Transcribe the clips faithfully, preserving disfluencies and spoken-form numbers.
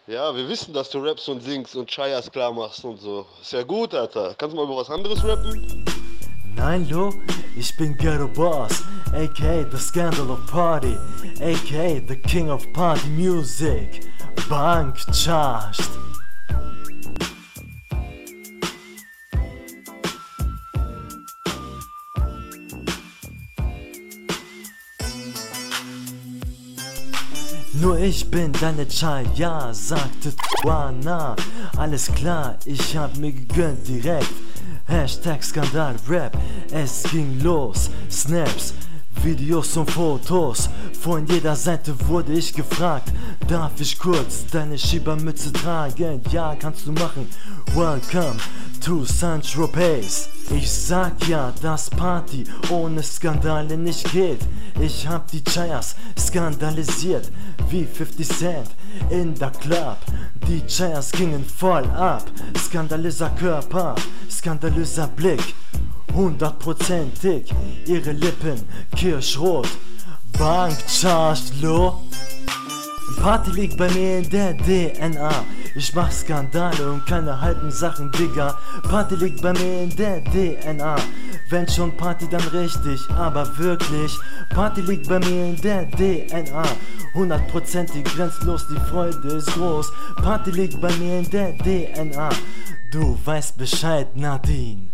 Ja, wir wissen, dass du rappst und singst und Chayas klar machst und so. Ist ja gut, Alter. Kannst du mal über was anderes rappen? Nein, Lo, ich bin GhettoBoss, aka the Scandal of Party, aka the King of Party Music, Bank Qasht. Nur ich bin deine Chaya, sagte Tuana. Alles klar, ich hab mir gegönnt direkt. Hashtag Skandal Rap, es ging los. Snaps, Videos und Fotos. Von jeder Seite wurde ich gefragt, darf ich kurz deine Schiebermütze tragen? Ja, kannst du machen. Welcome to Saint-Tropez. Ich sag ja, dass Party ohne Skandale nicht geht. Ich hab die Chayas skandalisiert wie fifty Cent in der Club. Die Chayas gingen voll ab. Skandalöser Körper, skandalöser Blick, hundertprozentig ihre Lippen kirschrot. Bank Qasht, Lo. Party liegt bei mir in der D N A. Ich mach Skandale und keine halben Sachen, Digga. Party liegt bei mir in der D N A. Wenn schon Party, dann richtig, aber wirklich. Party liegt bei mir in der D N A. Hundertprozentig grenzlos, die Freude ist groß. Party liegt bei mir in der D N A. Du weißt Bescheid, Nadine.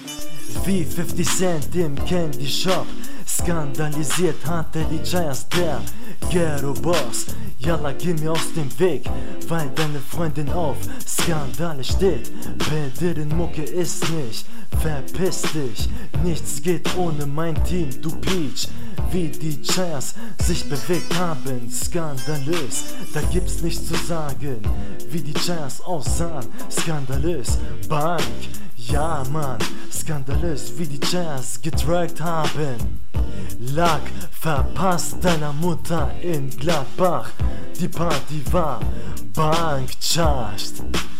Wie fifty Cent im Candy Shop. Skandalisiert hat er die Chayas, der GhettoBoss. Yalla, geh mir aus dem Weg, weil deine Freundin auf Skandale steht. Bedidden Mucke ist nicht, verpiss dich. Nichts geht ohne mein Team, du Peach. Wie die Chayas sich bewegt haben, skandalös, da gibt's nichts zu sagen. Wie die Chayas aussahen, skandalös. Bank, ja Mann, skandalös, wie die Chayas getrackt haben. Lag verpasst deiner Mutter in Gladbach. Die Party war Bank Qasht.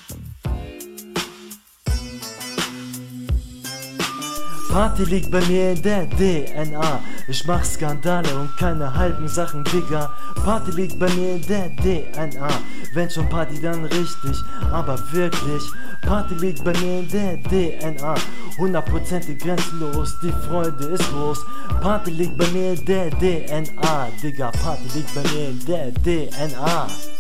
Party liegt bei mir in der D N A. Ich mach Skandale und keine halben Sachen, Digga. Party liegt bei mir in der D N A. Wenn schon Party, dann richtig, aber wirklich. Party liegt bei mir in der D N A. Hundertprozentig grenzlos, die Freude ist groß. Party liegt bei mir in der D N A. Digga, Party liegt bei mir in der D N A.